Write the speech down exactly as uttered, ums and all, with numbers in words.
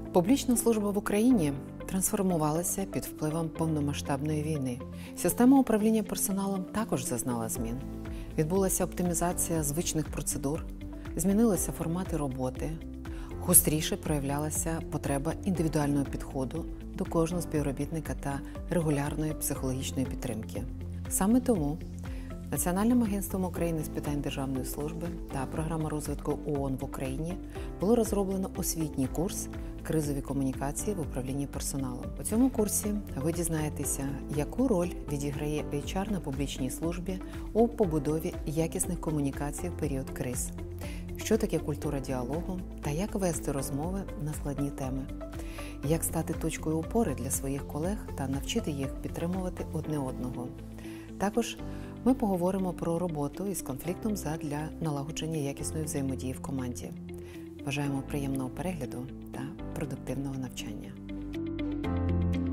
Публічна служба в Україні трансформувалася під впливом повномасштабної війни. Система управління персоналом також зазнала змін. Відбулася оптимізація звичних процедур, змінилися формати роботи, гостріше проявлялася потреба індивідуального підходу до кожного співробітника та регулярної психологічної підтримки. Саме тому Національним агентством України з питань державної служби та програма розвитку ООН в Україні було розроблено освітній курс «Кризові комунікації в управлінні персоналом». У цьому курсі ви дізнаєтеся, яку роль відіграє ейч ар на публічній службі у побудові якісних комунікацій в період криз, що таке культура діалогу та як вести розмови на складні теми, як стати точкою опори для своїх колег та навчити їх підтримувати одне одного. Також ми поговоримо про роботу із конфліктом задля налагодження якісної взаємодії в команді. Бажаємо приємного перегляду та продуктивного навчання.